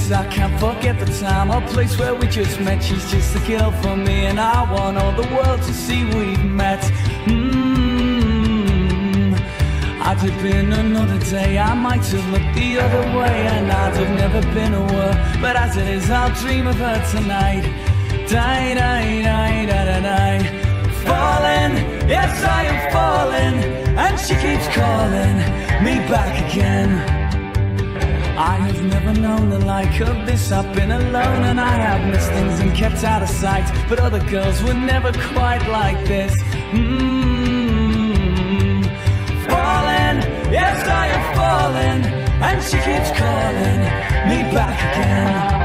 'cause I can't forget the time or place where we just met. She's just the girl for me, and I want all the world to see we've met. I'd have been another day, I might have looked the other way, and I'd have never been aware. But as it is, I'll dream of her tonight. Die, die, die, die, die, die. Falling, yes I am falling, and she keeps calling me back again. I have never known the like of this. I've been alone and I have missed things and kept out of sight, but other girls were never quite like this. Falling, yes I am falling, and she keeps calling me back again.